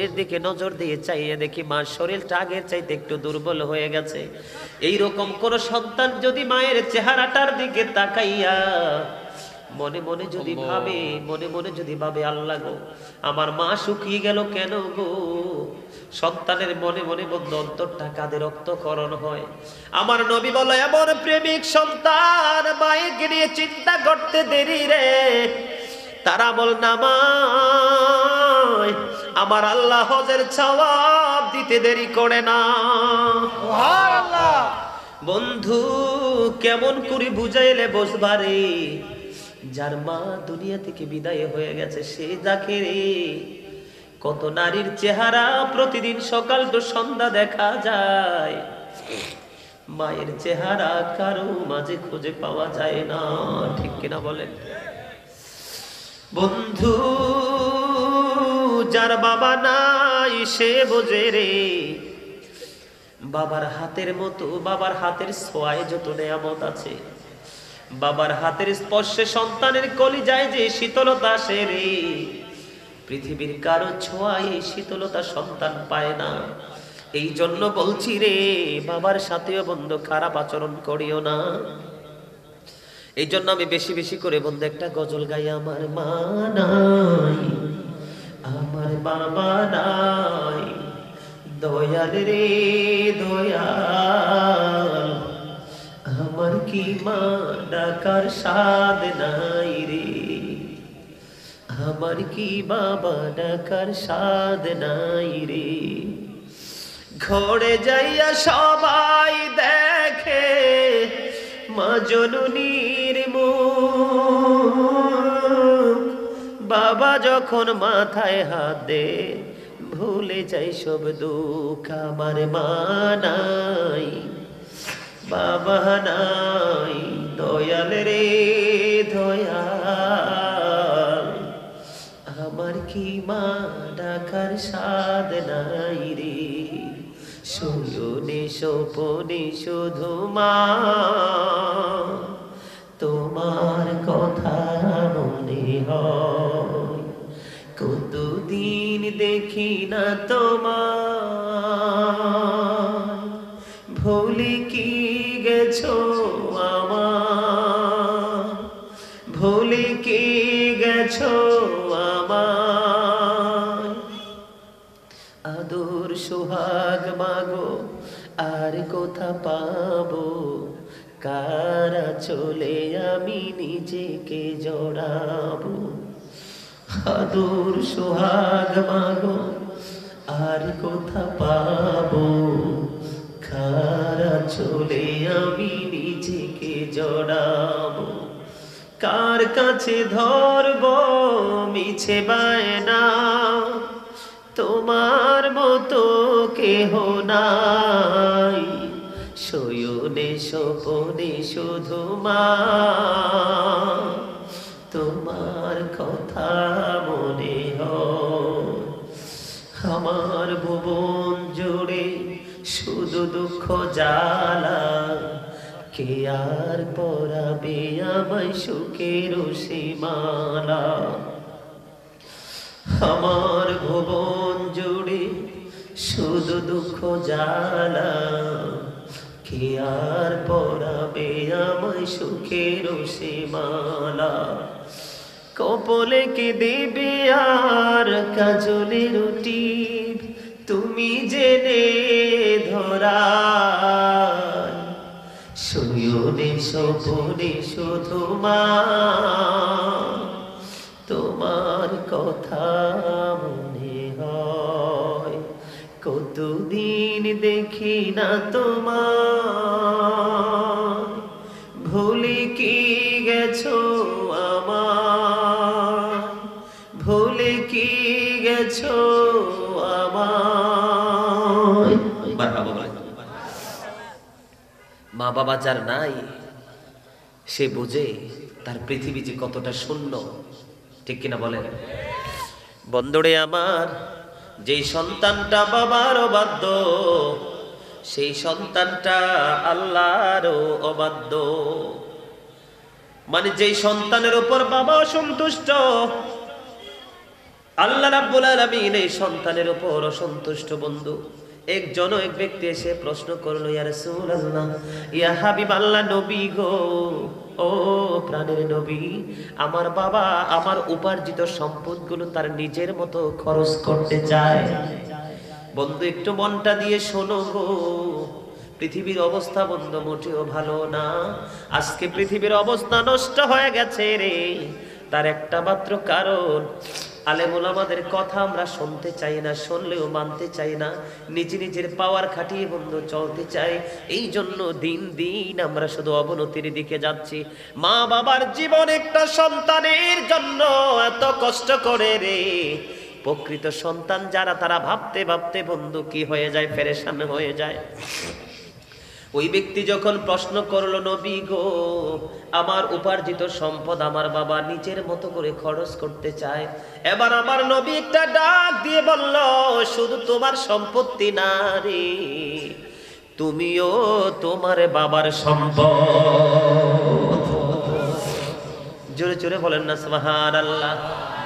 শরীরের দিকে নজর দিয়ে চাইয়ে দেখি মার শরীরটা আগের চাইতে একটু দুর্বল হয়ে গেছে। এই রকম কোন সন্তান যদি মায়ের চেহারাটার দিকে তাকাইয়া মনে মনে যদি ভাবে, মনে মনে যদি ভাবে, আল্লাহ গো আমার মা শুকিয়ে গেল কেন গো, সন্তানের মনে মনে বন্ধু অন্তরটা কাঁদে, রক্তক্ষরণ হয়। আমার নবী বলে, এমন প্রেমিক সন্তান মায়েকে নিয়ে চিন্তা করতে দেরি রে, তারা বল নামায় আমার আল্লাহ হজের সওয়াব দিতে দেরি করে না। সুবহানাল্লাহ। বন্ধু কেমন করে বুঝাইলে বসবারে, যার মা দুনিয়া থেকে বিদায় হয়ে গেছে সে যাকে রে, কত নারীর চেহারা প্রতিদিন সকাল তো সন্ধ্যা দেখা যায়, মায়ের চেহারা কারো মাঝে খুঁজে পাওয়া যায় না, ঠিক কিনা বলেন বন্ধু? যার বাবা নাই সে বোঝে রে, বাবার হাতের মতো, বাবার হাতের ছোঁয়ায় যত নেয়ামত আছে, বাবার হাতের স্পর্শে সন্তানের কলিজায় যে শীতলতা আসে রে, পৃথিবীর কারো ছোঁয়ায় এই শীতলতা সন্তান পায় না। এই জন্য বলছি রে, বাবার সাথেও বন্ধু খারাপ আচরণ করিও না। এই জন্য আমি বেশি বেশি করে বন্ধু একটা গজল গাই, আমার মা নাই, আমার বাবা নাই, দয়াল রে দয়াল, আমার কি মা ডাকার স্বাদ নাই রে, আমার কি বাবা ডাকার স্বাদ নাই রে। ঘরে যাইয়া সবাই দেখে মা জননীর মুখ, বাবা যখন মাথায় হাত দে ভুলে যাই সব দুঃখ। আমার মা নাই, বাবা নাই, দয়াল রে দয়াল, আমার কি মা ডাকার স্বাদ নাই রে। শয়নে স্বপনে শুধু মা তোমার কথা মনে হয়, কতদিন দেখি না তোমার, ভুলে কি গেছো আমার, ভুলে কি গেছো আমার, আদর সোহাগ মাগো আর কোথা পাবো, কারা চলে আমি নিজেকে জড়াবো, আদর সোহাগ মাগো আর কোথা পাবো, কারা চলে আমি নিজেকে জড়াবো, কার কাছে ধরবো মিছে বায়না, তোমার মতো কেহ নাই, শয়নে স্বপনে শুধু মা তোমার কথা মনে হয়। আমার ভুবন জুড়ে শুধু দুঃখ জ্বালা, কে আর পরাবে আমায় সুখের সীমালা, আমার ভুবন জুড়ে শুধু দুঃখ জ্বালা, কে আর পরাবে আমায় সুখের সীমালা, কপলে কে দেবে আর কাজলে রুটি, তুমি জেনে ধরায়, শয়নে স্বপনে শুধু মা তোমার কথা মনে হয়, কতদিন দেখি না তোমার, ভুলে কি গেছো আমার, ভুলে কি গেছো আমার। মা বাবা যার নাই সে বুঝে তার পৃথিবী যে কতটা শূন্য, ঠিক কিনা বলেন বন্ধুরে আমার? যেই সন্তানটা বাবার অবাধ্য সেই সন্তানটা আল্লাহরও অবাধ্য। মানে যেই সন্তানের উপর বাবা অসন্তুষ্ট আল্লাহ রাব্বুল আলামিন এই সন্তানের উপর অসন্তুষ্ট বন্ধু। এক ব্যক্তি এসে প্রশ্ন করলো, ইয়া রাসূলুল্লাহ, ইয়া হাবিবাল্লাহ, নবী গো, ও প্রাণের নবী, আমার বাবা আমার উপার্জিত সম্পদগুলো তার নিজের মতো খরচ করতে চায়। বন্ধু একটু মনটা দিয়ে শোনো গো, পৃথিবীর অবস্থা বন্ধু মোটেও ভালো না। আজকে পৃথিবীর অবস্থা নষ্ট হয়ে গেছে রে। তার একটা মাত্র কারণ, আলেম ওলামাদের কথা আমরা শুনতে চাই না, শুনলেও মানতে চাই না, নিজের পাওয়ার খাটিয়ে বন্ধু চলতে চাই। এই জন্য দিন দিন আমরা শুধু অবনতির দিকে যাচ্ছি। মা বাবার জীবন একটা সন্তানের জন্য এত কষ্ট করে রে। প্রকৃত সন্তান যারা, তারা ভাবতে ভাবতে বন্ধু কি হয়ে যায়, পেরেশান হয়ে যায়। ওই ব্যক্তি যখন প্রশ্ন করলো, নবী গো, আমার উপার্জিত সম্পদ আমার বাবা নিজের মতো করে খরচ করতে চায়। এবার আমার নবী একটা ডাক দিয়ে বলল, শুধু তোমার সম্পত্তি না রে, তুমিও তোমার বাবার সম্পদ। জোরে জোরে বলেন না সুবহানাল্লাহ।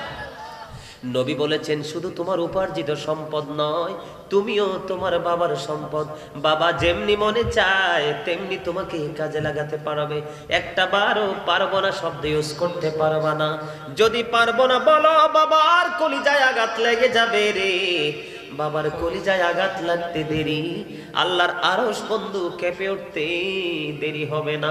নবী বলেছেন, শুধু তোমার উপার্জিত সম্পদ নয়, তুমিও তোমার বাবার সম্পদ। বাবা যেমনি মনে চায় তেমনি তোমাকে কাজে লাগাতে পারবে। একটা বারও পারবো না শব্দ ইউজ করতে পারবা না। যদি পারবো না বলো, বাবার কলিজায় আঘাত লেগে যাবে রে। বাবার কলিজায় আঘাত লাগতে দেরি, আল্লাহর আরশ বন্ধু কেঁপে উঠতে দেরি হবে না।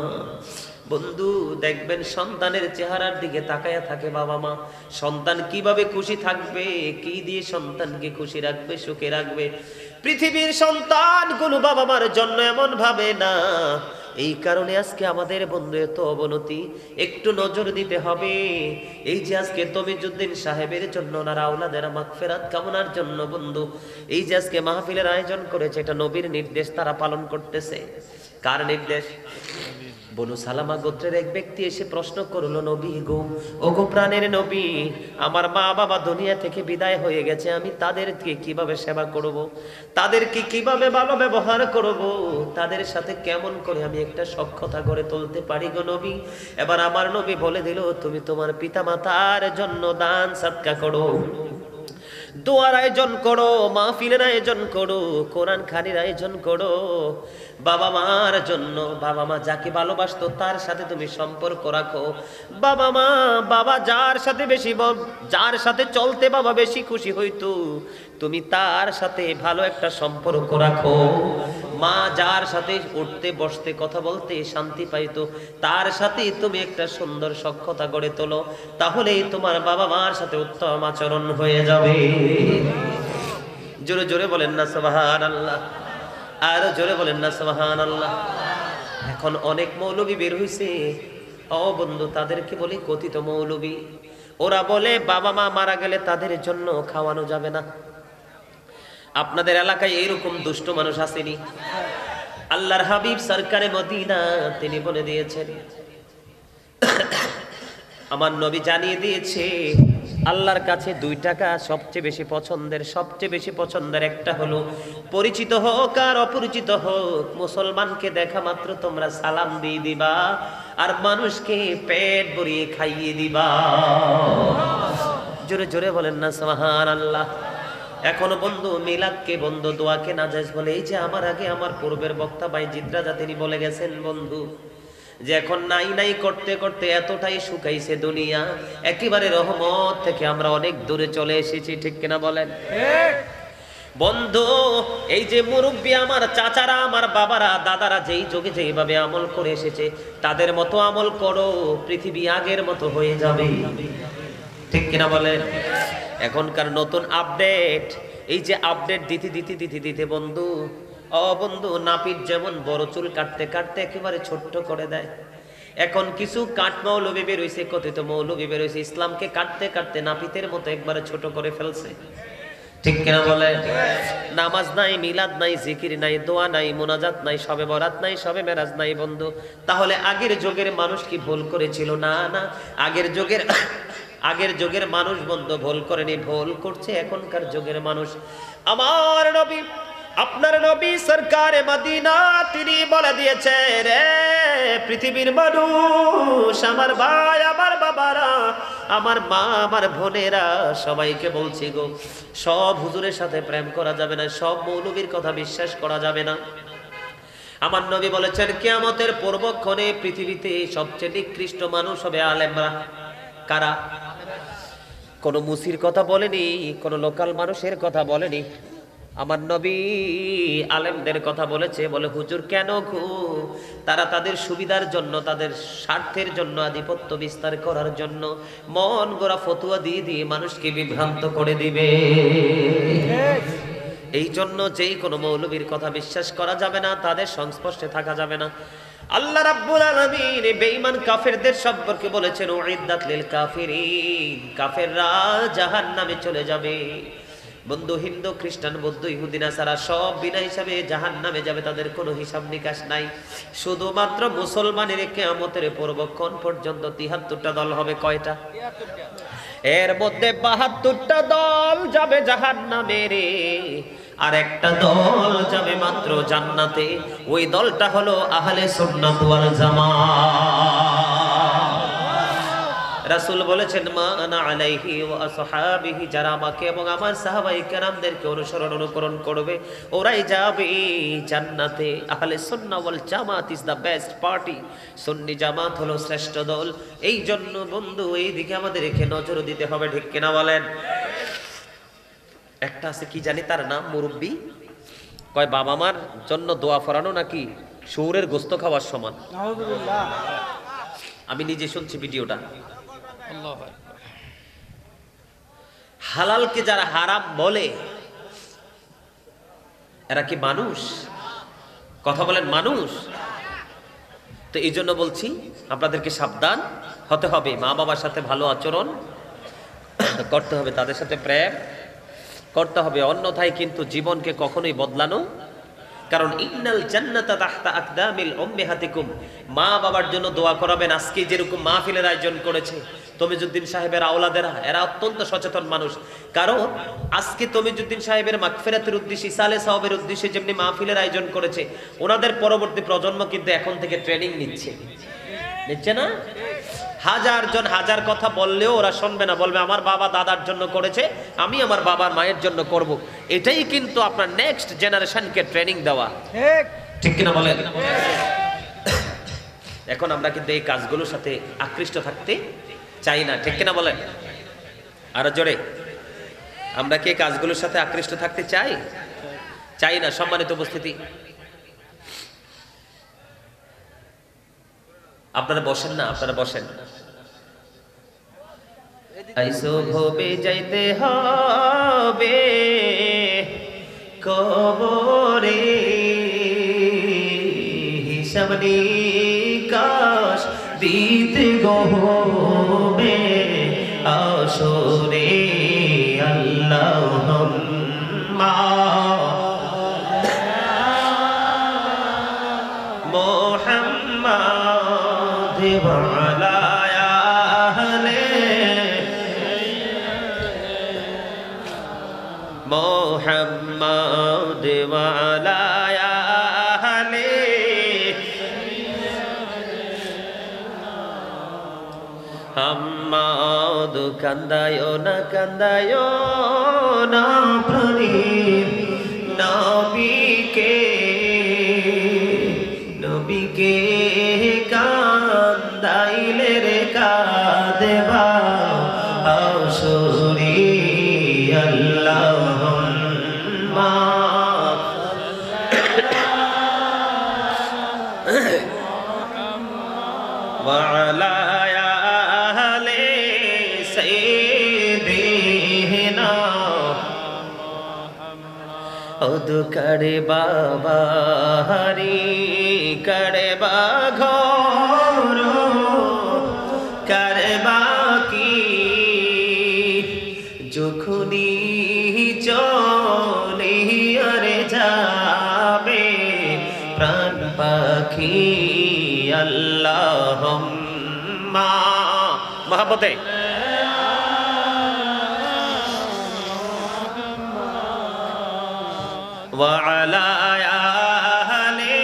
বন্ধু দেখবেন সন্তানের চেহারার দিকে তাকায়া থাকে বাবা মা। সন্তান কিভাবে খুশি থাকবে, কি দিয়ে সন্তানকে খুশি রাখবে, সুখে রাখবে। পৃথিবীর সন্তানগুলো বাবা মার জন্য এমন ভাবে না। এই কারণে আজকে আমাদের বন্ধু এত অবনতি। একটু নজর দিতে হবে। এই যে আজকে তমিজউদ্দিন সাহেবের জন্য না আওলাদের মাগফিরাত কামনার জন্য বন্ধু এই যে আজকে মাহফিলের আয়োজন করেছে, এটা নবীর নির্দেশ তারা পালন করতেছে। কার নির্দেশ? বনু সালামা গোত্রের এক ব্যক্তি এসে প্রশ্ন করলো, নবী গো, ও গো প্রাণের নবী, আমার মা বাবা দুনিয়া থেকে বিদায় হয়ে গেছে, আমি তাদেরকে কিভাবে সেবা করব, তাদেরকে কিভাবে ভালো ব্যবহার করব, তাদের সাথে কেমন করে আমি একটা সখ্যতা গড়ে তুলতে পারি গো নবী। এবার আমার নবী বলে দিল, তুমি তোমার পিতা মাতার জন্য দান সাদকা করো, দোয়ার আয়োজন করো, মাহফিলের আয়োজন করো, কোরআন খানির আয়োজন করো। বাবা মার জন্য, বাবা মা যাকে ভালোবাসতো তার সাথে তুমি সম্পর্ক রাখো। বাবা যার সাথে যার সাথে চলতে বাবা বেশি খুশি হইতো, তুমি তার সাথে ভালো একটা সম্পর্ক রাখো। মা যার সাথে উঠতে বসতে কথা বলতে শান্তি পাইতো, তার সাথে তুমি একটা সুন্দর সখ্যতা গড়ে তোলো, তাহলেই তোমার বাবা মার সাথে উত্তম আচরণ হয়ে যাবে। জোরে জোরে বলেন না সুবহানাল্লাহ, আর জোরে বলেন না সুবহানাল্লাহ। এখন অনেক মৌলবী বের হইছে, ও বন্ধু তাদেরকে বলি কথিত মৌলবী। ওরা বলে বাবা মা মারা গেলে তাদের জন্য খাওয়ানো যাবে না। আপনাদের এলাকায় এইরকম দুষ্ট মানুষ আসেনি? আল্লাহর হাবিব সরকারে মদিনা তিনি বলে দিয়েছেন, আমার নবী জানিয়ে দিয়েছে, আল্লাহর কাছে 2 টাকা সবচেয়ে বেশি পছন্দের একটা হলো, পরিচিত হোক আর অপরিচিত হোক, মুসলমানকে দেখা মাত্র তোমরা সালাম দিয়ে দিবা আর মানুষকে পেট ভরিয়ে খাইয়ে দিবা। জোরে জোরে বলেন না সুবহানাল্লাহ। এখনো বন্ধু মিলাদকে বন্ধু দোয়াকে নাজায়েজ বলে। এই যে আমার আগে আমার পূর্বের বক্তা বাইজিদ রাজা তিনি বলে গেছেন বন্ধু, যে এখন নাই করতে করতে এতটাই শুকাইছে দুনিয়া, একেবারে রহমত থেকে আমরা অনেক দূরে চলে এসেছি, ঠিক কিনা বলেন? বন্ধু এই যে মুরব্বী আমার চাচারা, আমার বাবারা, দাদারা যেই যুগে যেইভাবে আমল করে এসেছে, তাদের মতো আমল করো, পৃথিবী আগের মতো হয়ে যাবে, ঠিক কিনা বলেন? এখনকার নতুন আপডেট, এই যে আপডেট দিতে বন্ধু, বন্ধু নাপিত যেমন বড় চুল কাটতে কাটতে একেবারে ছোট্ট করে দেয়। এখন কিছু কাট মৌলবী বের হইছে, কথিত মৌলবী বের হইছে, ইসলামকে কাটতে কাটতে নাপিতের মতো একবারে ছোট করে ফেলছে, ঠিক কিনা বলে? নামাজ নাই, মিলাদ নাই, জিকির নাই, দোয়া নাই, মুনাজাত নাই, শবে বরাত নাই, শবে মেরাজ নাই বন্ধু। তাহলে আগের যুগের মানুষ কি ভুল করেছিল? না, আগের যুগের মানুষ বন্ধু ভুল করেনি, ভুল করছে এখনকার যুগের মানুষ। আমার নবী আপনার নবী সরকারে মদিনা তিনি বলে দিয়েছে, রে পৃথিবীর মানুষ, আমার ভাই, আমার বাবারা, আমার মা, আমার বোনেরা, সবাইকে বলছি গো, সব হুজুরের সাথে প্রেম করা যাবে না, সব মৌলবীর কথা বিশ্বাস করা যাবে না। আমার নবী বলেছেন কিয়ামতের পূর্বক্ষণে পৃথিবীতে সবচেয়ে নিকৃষ্ট মানুষ হবে আলেমরা। কারা? কোন মুসির কথা বলেনি, কোন লোকাল মানুষের কথা বলেনি। আমার নবী আলেমদের কথা বলেছে। বলে হুজুর কেন গো? তারা তাদের সুবিধার জন্য, তাদের স্বার্থের জন্য, আধিপত্য বিস্তার করার জন্য মন গড়া ফতুয়া দিয়ে দিয়ে মানুষকে বিভ্রান্ত করে দিবে। এই জন্য যেই কোনো মৌলবীর কথা বিশ্বাস করা যাবে না, তাদের সংস্পর্শে থাকা যাবে না। আল্লাহ রাব্বুল আলামিন বেঈমান কাফেরদের সম্পর্কে বলেছেন, উইদ্দাত লিল কাফিরিন, কাফেররা জাহান্নামে চলে যাবে। বন্ধু, হিন্দু, খ্রিস্টান, বৌদ্ধ, ইহুদি, নাসারা সব বিনা হিসাবে জাহান্নামে যাবে, তাদের কোনো হিসাব নিকাশ নাই। শুধুমাত্র মুসলমানের কিয়ামতের পূর্বক্ষণ পর্যন্ত ৭৩টা দল হবে। কয়টা? এর মধ্যে ৭২টা দল যাবে জাহান্নামে রে, আর একটা দল যাবে মাত্র জান্নাতে। ওই দলটা হলো আহলে সুন্নাত ওয়াল জামাত। রাসূল বলেছেন, মা আনা আলাইহি ওয়া আসহাবিহি, যারা আমাকে এবং আমার সাহাবায়ে কেরামদেরকে অনুকরণ করবে, ওরাই যাবে জান্নাতে। আহলে সুন্নাহ ওয়াল জামাত is the best party. Sunni Jamaat হলো শ্রেষ্ঠ দল। এই জন্য বন্ধু, এই দিকে আমাদের রেখে নজর দিতে হবে, ঠিক কিনা বলেন? একটা আছে কি জানি তার নাম, মুরব্বি, কয় বাবা মার জন্য দোয়া ফরানো নাকি শুয়োরের গোস্ত খাওয়ার সমান। আমি নিজে শুনছি ভিডিওটা। হালালকে যারা হারাম বলে, এরা কি মানুষ? কথা বলেন, মানুষ? তো এই জন্য বলছি আপনাদেরকে সাবধান হতে হবে। মা বাবার সাথে ভালো আচরণ করতে হবে, তাদের সাথে প্রেম করতে হবে, অন্যথায় কিন্তু জীবনকে কখনোই বদলানো। কারণ ইন্নাল জান্নাতা তাহতা আকদামিল উম্মাহাতিকুম, মা বাবার জন্য দোয়া করাবেন। আজকে যেরকম মাহফিলের আয়োজন করেছে তমিজউদ্দিন সাহেবের আওলাদেরা, এরা অত্যন্ত সচেতন মানুষ। কারণ আজকে তমিজউদ্দিন সাহেবের মাগফিরাতের উদ্দেশ্যে, ইসালে সাওয়াবের উদ্দেশ্যে যেমনি মাহফিলের আয়োজন করেছে, ওনাদের পরবর্তী প্রজন্ম কিন্তু এখন থেকে ট্রেনিং নিচ্ছে না? হাজার জন হাজার কথা বললেও ওরা শুনবে না, বলবে আমার বাবা দাদার জন্য করেছে, আমি আমার বাবার মায়ের জন্য করব। এটাই কিন্তু আপনার নেক্সট জেনারেশনকে ট্রেনিং দেওয়া, ঠিক কিনা বলেন? এখন আমরা কিন্তু এই কাজগুলোর সাথে আকৃষ্ট থাকতে চাই না, ঠিক কিনা বলেন? আরো জোরে, আমরা কি এই কাজগুলোর সাথে আকৃষ্ট থাকতে চাই না? সম্মানিত উপস্থিতি, আপনারা বসেন না, আপনারা বসেন। আইসো ভবে যাইতে হবে কবরে, হিসাব নিকাশ দিতে গহবে আসরে। আল্লাহুম্মা মুহাম্মাদ ওয়া আলা আহলি মুহাম্মাদ ওয়া আলা আহলি হাম্মাদ। কান্দায়ো না প্রাণীর নবীকে কান্দাইলে রে কাঁদেবা আসরে। আল্লাহুম্মা ওয়া আলা আহলি সাইয়্যিদিনা ওদ করে বাবা হরি করে ঘর করে বাকি যখনি চলে আরে যাবে প্রাণ পাখি। আল্লাহুম্মা মহব্বতে ওয়া আলা আলি।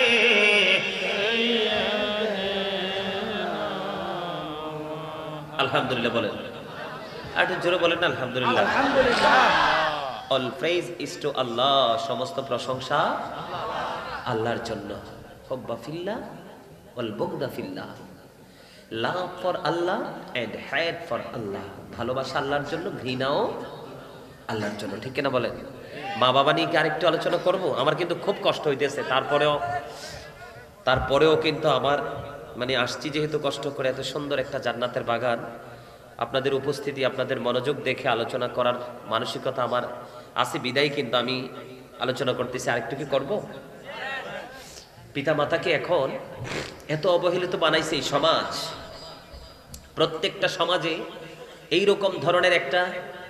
আলহামদুলিল্লাহ বলেন, আর একটু জোরে বলেন না আলহামদুলিল্লাহ। All praise is to Allah, সমস্ত প্রশংসা আল্লাহর জন্য। হুব্বা ফিল্লাহ ওয়াল বুগদা ফিল্লাহ, love for Allah and hate for Allah. ভালোবাসা আল্লাহর জন্য, ঘৃণাও আল্লাহর জন্য, ঠিক কিনা বলেন? মা বাবা নিয়ে কি আরেকটু আলোচনা করব? আমার কিন্তু খুব কষ্ট হইতেছে, তারপরেও কিন্তু আমার মানে আসছি যেহেতু কষ্ট করে, এত সুন্দর একটা জান্নাতের বাগান, আপনাদের উপস্থিতি, আপনাদের মনোযোগ দেখে আলোচনা করার মানসিকতা আমার আছে বিদায় কিন্তু আমি আলোচনা করতেছি। আরেকটু কি করব? পিতা মাতাকে এখন এত অবহেলিত বানাইছে এই সমাজ। প্রত্যেকটা সমাজে এইরকম ধরনের একটা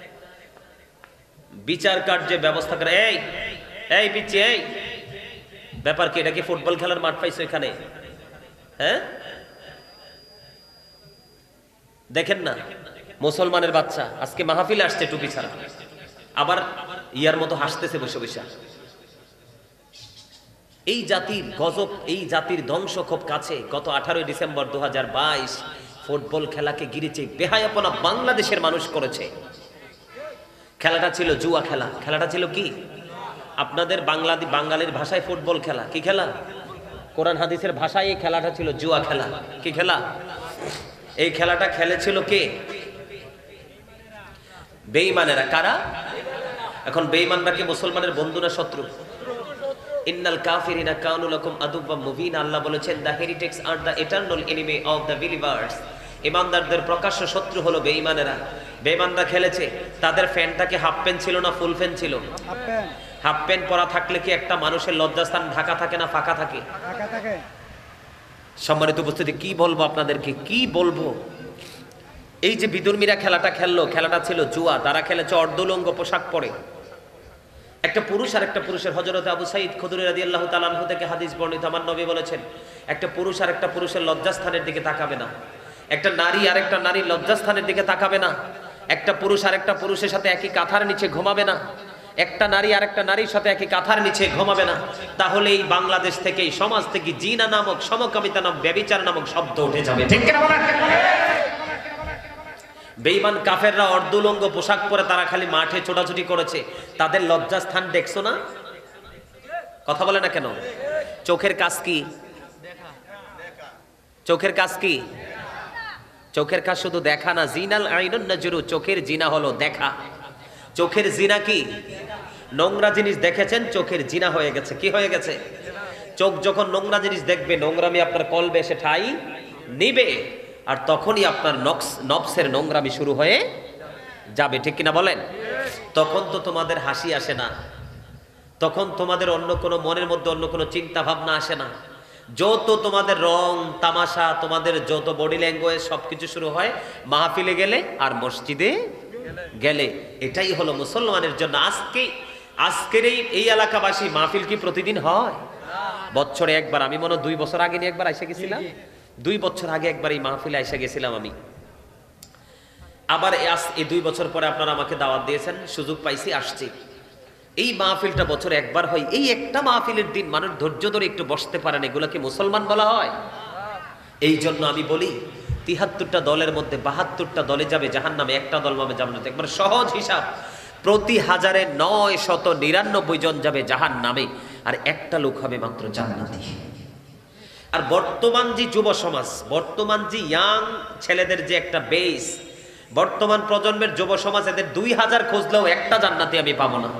বিচার কার্যের ব্যবস্থা করে। এই পিচ্ছি, এই ব্যাপার কি? এটা কি ফুটবল খেলার মাঠ পাইছো এখানে? হ্যাঁ, দেখেন না, মুসলমানের বাচ্চা আজকে মাহফিলে আসছে টুপি ছাড়া, আবার ইয়ার মতো হাসতেছে বসে বসে। এই জাতির গজব, এই জাতির ধ্বংস খুব কাছে। গত 18 ডিসেম্বর 2022 ফুটবল খেলাকে গিরেছে বেহায়াপনা বাংলাদেশের মানুষ করেছে। খেলাটা ছিল জুয়া খেলা। খেলাটা ছিল কি? আপনাদের বাঙালির ভাষায় ফুটবল খেলা। কি খেলা? কোরআন হাদিসের ভাষায় এই খেলাটা ছিল জুয়া খেলা। কি খেলা? এই খেলাটা খেলেছিল কে? বেঈমানেরা। কারা? এখন বেঈমানরা কি মুসলমানের বন্ধু না শত্রু? ইন্নাল কাফিরিনা কানু লাকুম আদুওয়াম মুবিনা, আল্লাহ বলেছেন দ্য হেরিটেক্স আর the eternal enemy of the believers. ইমানদারদের প্রকাশ্য শত্রু হলো বেঈমানেরা। বেঈমানরা খেলেছে, তাদের ফ্যানটাকে হাফ প্যান্ট ছিল না ফুল প্যান্ট ছিল? হাফ প্যান্ট পরা থাকলে কি একটা মানুষের লজ্জাস্থান ঢাকা থাকে না ফাঁকা থাকে? সম্মানিত উপস্থিতি, কি বলবো আপনাদেরকে, কি বলবো? এই যে বিদুর্মীরা খেলাটা খেললো, খেলাটা ছিল জুয়া। তারা খেলেছে অর্ধলঙ্গ পোশাক পরে। একটা পুরুষ আর একটা পুরুষের, হযরত আবু সাঈদ খুদরী রাদিয়াল্লাহু তাআলা আনহু থেকে হাদিস বর্ণিত, আমার নবী বলেছেন একটা পুরুষ আর একটা পুরুষের লজ্জাস্থানের দিকে তাকাবে না। একটা নারী আর একটা নারীর লজ্জাস্থানের দিকে তাকাবে না। একটা পুরুষ আর একটা পুরুষের সাথে একই কাঁথার নিচে ঘুমাবে না। একটা নারী আর একটা নারীর সাথে একই কাঁথার নিচে ঘুমাবে না। তাহলে এই বাংলাদেশ থেকে, এই সমাজ থেকে জিনা নামক, সমকামিতা নামক, ব্যভিচার নামক শব্দ উঠে যাবে। ঠিক কিনা বলেন? বেঈমান কাফেররা অর্ধলঙ্গ পোশাক পরে তারা খালি মাঠে ছোটাছুটি করেছে। তাদের লজ্জাস্থান দেখছো না? কথা বলে না কেন? চোখের কাজ কি? চোখের কাজ কি? চোখের কাজ শুধু দেখা না। জিনাল আইনুন নাজরু, চোখের জিনা হলো দেখা। চোখের জিনা কি? নোংরা জিনিস দেখেছেন, চোখের জিনা হয়ে গেছে। কি হয়ে গেছে? চোখ যখন নোংরা জিনিস দেখবে, নোংরামি আপনার কলবে এসে ঠাই নিবে, আর তখনই আপনার নফসের নোংরামি শুরু হয়ে যাবে। ঠিক কিনা বলেন? তখন তো তোমাদের হাসি আসে না, তখন তোমাদের অন্য কোনো মনের মধ্যে অন্য কোনো চিন্তা ভাবনা আসে না। যত তোমাদের রং তামাশা, তোমাদের যত বডি ল্যাঙ্গুয়েজ, সবকিছু শুরু হয় মাহফিলে গেলে আর মসজিদে গেলে। এটাই হলো মুসলমানের জন্য। আজকের এই এলাকাবাসী মাহফিল কি প্রতিদিন হয়? বছরে একবার। আমি মনে হয় 2 বছর আগে নিয়ে একবার এসে গেছিলাম। 2 বছর আগে একবার এই মাহফিলে এসে গেছিলাম আমি। আবার এই 2 বছর পরে আপনারা আমাকে দাওয়াত দিয়েছেন, সুযোগ পাইছি, আসছি। এই মাহফিলটা বছরে একবার হয়। এই একটা মাহফিলের দিন মানুষ ধৈর্য ধরে একটু বসতে পারেন, এগুলো কি মুসলমান বলা হয়? এই জন্য আমি বলি 73টা দলের মধ্যে 72টা দলে যাবে জাহান্নামে, একটা দল পাবে জান্নাতে। একবার সহজ হিসাব, প্রতি 1000-এ 999 জন যাবে জাহান্নামে, আর একটা লোক হবে মাত্র জান্নাতি। আর বর্তমান যে যুব সমাজ, বর্তমান যে ইয়াং ছেলেদের যে একটা বেস, বর্তমান প্রজন্মের যুব সমাজ, এদের 2000 খুঁজলেও একটা জান্নাতি আমি পাবো না।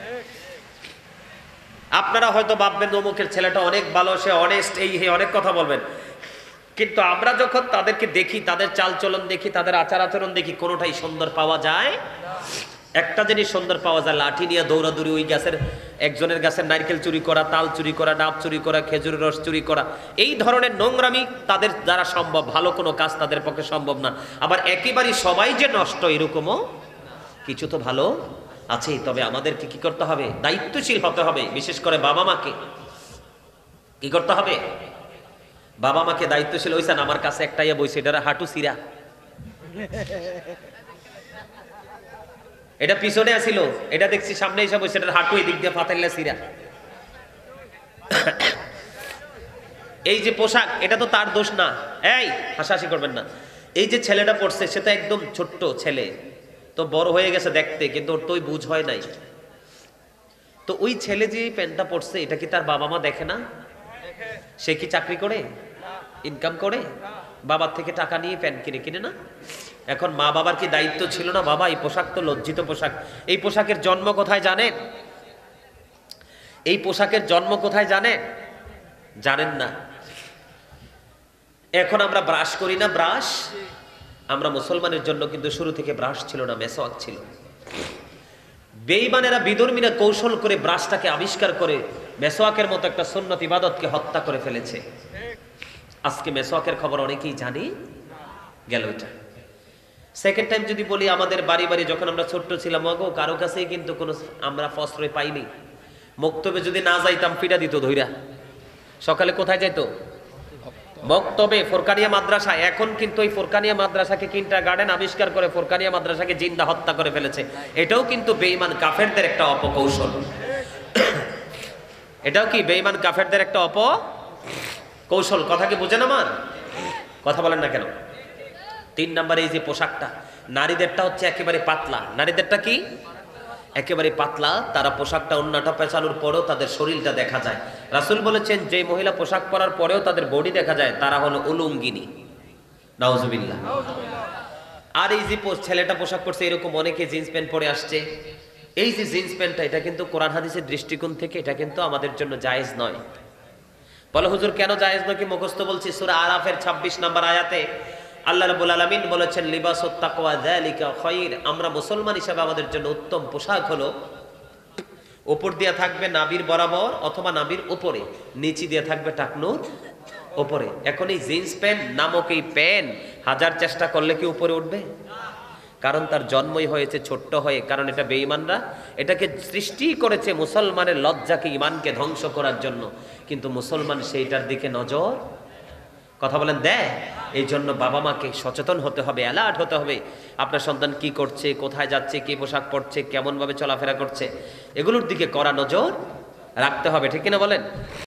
আপনারা হয়তো ভাববেন অমুকের ছেলেটা অনেক ভালো, সে অনেস্ট, এই অনেক কথা বলবেন, কিন্তু আমরা যখন তাদেরকে দেখি, তাদের চালচলন দেখি, তাদের আচার আচরণ দেখি, কোনোটাই সুন্দর পাওয়া যায়। একটা জিনিস সুন্দর পাওয়া যায়, লাঠি নিয়ে দৌড়াদৌড়ি, ওই গাছের একজনের গাছের নারকেল চুরি করা, তাল চুরি করা, ডাব চুরি করা, খেজুরের রস চুরি করা, এই ধরনের নোংরামি তাদের দ্বারা সম্ভব। ভালো কোনো কাজ তাদের পক্ষে সম্ভব না। আবার একেবারেই সবাই যে নষ্ট এরকমও কিছু তো ভালো আছেই। তবে আমাদেরকে কি করতে হবে? দায়িত্বশীল হতে হবে। বিশেষ করে বাবা মাকে কি করতে হবে? বাবা মাকে দায়িত্বশীল হইছেন। আমার কাছে একটাই বইছে, এটা হাঁটু সিরা, এটা পিছনে আসিল, এটা দেখছি সামনে এসে বসে, এটা হাঁটু এই দিক দিয়ে ফাতাইলা সিরা। এই যে পোশাক, এটা তো তার দোষ না, এই হাসাহাসি করবেন না। এই যে ছেলেটা পড়ছে সে তো একদম ছোট্ট ছেলে, তো বড় হয়ে গেছে দেখতে, কিন্তু ওর তো ওই বুঝ হয় নাই। তো ওই ছেলে যে প্যান্টটা পড়ছে এটা কি তার বাবা মা দেখে না? সে কি চাকরি করে, ইনকাম করে, বাবার থেকে টাকা নিয়ে প্যান্ট কিনে কিনে না? এখন মা বাবার কি দায়িত্ব ছিল না, বাবা এই পোশাক তো লজ্জিত পোশাক, এই পোশাকের জন্ম কোথায় জানেন? এই পোশাকের জন্ম কোথায় জানেন? জানেন না। এখন আমরা ব্রাশ করি না, ব্রাশ, আমরা মুসলমানের জন্য কিন্তু শুরু থেকে ব্রাশ ছিল না, মেসওয়াক ছিল। বেঈমানেরা বিধর্মীরা কৌশল করে ব্রাশটাকে আবিষ্কার করে মেসওয়াকের মতো একটা সুন্নত ইবাদতকে হত্যা করে ফেলেছে। আজকে মেসওয়াকের খবর অনেকেই জানি গেল। এটা সেকেন্ড টাইম যদি বলি, আমাদের বাড়ি বাড়ি যখন আমরা ছোট্ট ছিলাম গো, কারো কাছেই কিন্তু কোনো আমরা ফসরে পাইনি। মক্তবে যদি না যাইতাম পিটা দিত ধইরা। সকালে কোথায় যাইতো? মক্তবে, ফোরকানিয়া মাদ্রাসা। এখন কিন্তু ওই ফোরকানিয়া মাদ্রাসাকে কিন্ডারগার্টেন আবিষ্কার করে ফোরকানিয়া মাদ্রাসাকে জিন্দা হত্যা করে ফেলেছে। এটাও কিন্তু বেঈমান কাফেরদের একটা অপকৌশল। এটাও কি বেঈমান কাফেরদের একটা অপকৌশল। কথা কি বুঝেন আমার? কথা বলেন না কেন? 3 নম্বরে এই যে পোশাকটা, নারীদেরটা হচ্ছে একেবারে পাতলা। নারীদেরটা কি? একেবারে পাতলা। তারা পোশাকটা ওন্নাটা পেঁচানোর পরেও তাদের শরীরটা দেখা যায়। রাসূল বলেছেন যে মহিলা পোশাক পরার পরেও তাদের বডি দেখা যায় তারা হলো উলুঙ্গিনী। নাউজুবিল্লাহ। আর এই যে ছেলেটা পোশাক পরছে, এরকম অনেকে জিন্স প্যান্ট পরে আসছে। এই যে জিন্স প্যান্টটা, এটা কিন্তু কোরআন হাদিসের দৃষ্টিকোণ থেকে এটা কিন্তু আমাদের জন্য জায়েজ নয়। বলে হুজুর কেন জায়েজ নয়? কি মুখস্থ বলছি? সূরা আরাফের 26 নম্বর আয়াতে আল্লাহ রাব্বুল আলামিন বলেছেন লিবাসুত তাকওয়া যালিকা খায়র। আমরা মুসলমান হিসেবে আমাদের জন্য উত্তম পোশাক হলো উপর দিয়ে থাকবে নাভির বরাবর অথবা নাভির উপরে, নিচে দিয়ে থাকবে টাকনুর উপরে। এখন এই জিন্স প্যান্ট নামক এই প্যান্ট হাজার চেষ্টা করলে কি উপরে উঠবে? কারণ তার জন্মই হয়েছে ছোট্ট হয়ে। কারণ এটা বেঈমানরা এটাকে সৃষ্টি করেছে মুসলমানের লজ্জাকে, ইমানকে ধ্বংস করার জন্য। কিন্তু মুসলমান সেইটার দিকে নজর, কথা বলেন, দেয়। এই জন্য বাবা মাকে সচেতন হতে হবে, অ্যালার্ট হতে হবে। আপনার সন্তান কি করছে, কোথায় যাচ্ছে, কি পোশাক পরছে, কেমন ভাবে চলাফেরা করছে, এগুলোর দিকে কড়া নজর রাখতে হবে। ঠিক কিনা বলেন?